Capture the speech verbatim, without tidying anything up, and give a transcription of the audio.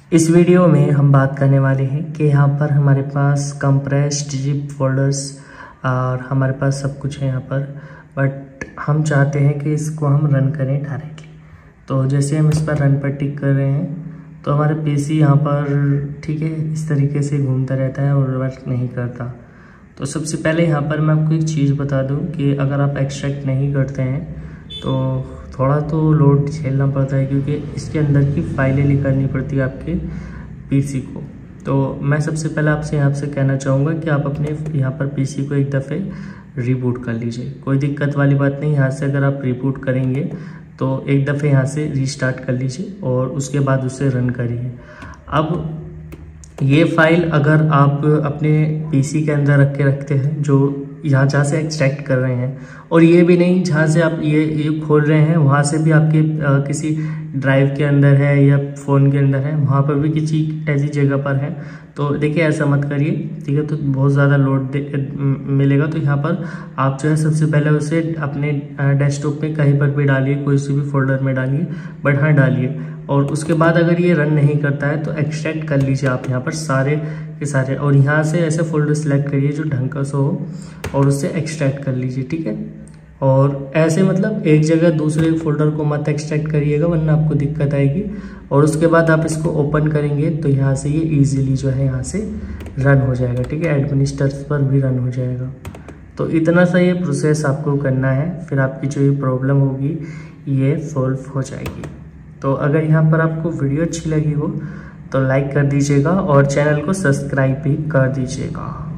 इस वीडियो में हम बात करने वाले हैं कि यहाँ पर हमारे पास कंप्रेस्ड जिप फोल्डर्स और हमारे पास सब कुछ है यहाँ पर, बट हम चाहते हैं कि इसको हम रन करें डायरेक्टली। तो जैसे हम इस पर रन पर टिक कर रहे हैं तो हमारे पीसी यहाँ पर ठीक है इस तरीके से घूमता रहता है और वर्क नहीं करता। तो सबसे पहले यहाँ पर मैं आपको एक चीज़ बता दूँ कि अगर आप एक्सट्रैक्ट नहीं करते हैं तो थोड़ा तो लोड झेलना पड़ता है, क्योंकि इसके अंदर की फाइलें निकालनी पड़ती है आपके पीसी को। तो मैं सबसे पहले आपसे यहाँ से कहना चाहूँगा कि आप अपने यहाँ पर पीसी को एक दफ़े रीबूट कर लीजिए। कोई दिक्कत वाली बात नहीं, यहाँ से अगर आप रीबूट करेंगे तो एक दफ़े यहाँ से रीस्टार्ट कर लीजिए और उसके बाद उसे रन करिए। अब ये फाइल अगर आप अपने पीसी के अंदर रख के रखते हैं, जो यहाँ जहाँ से एक्सट्रैक्ट कर रहे हैं, और ये भी नहीं जहाँ से आप ये ये खोल रहे हैं वहाँ से भी आपके आ, किसी ड्राइव के अंदर है या फ़ोन के अंदर है, वहाँ पर भी किसी ऐसी जगह पर है, तो देखिए ऐसा मत करिए, ठीक है। तो बहुत ज़्यादा लोड मिलेगा। तो यहाँ पर आप जो है सबसे पहले उसे अपने डेस्कटॉप में कहीं पर भी डालिए, कोई सी भी फोल्डर में डालिए, बट हाँ डालिए। और उसके बाद अगर ये रन नहीं करता है तो एक्सट्रैक्ट कर लीजिए आप यहाँ पर सारे के सारे, और यहाँ से ऐसे फोल्डर सेलेक्ट करिए जो ढंग का सो हो और उससे एक्सट्रैक्ट कर लीजिए, ठीक है। और ऐसे मतलब एक जगह दूसरे फोल्डर को मत एक्सट्रैक्ट करिएगा, वरना आपको दिक्कत आएगी। और उसके बाद आप इसको ओपन करेंगे तो यहाँ से ये ईजिली जो है यहाँ से रन हो जाएगा, ठीक है। एडमिनिस्ट्रेटर पर भी रन हो जाएगा। तो इतना सा ये प्रोसेस आपको करना है, फिर आपकी जो ये प्रॉब्लम होगी ये सॉल्व हो जाएगी। तो अगर यहाँ पर आपको वीडियो अच्छी लगी हो तो लाइक कर दीजिएगा और चैनल को सब्सक्राइब भी कर दीजिएगा।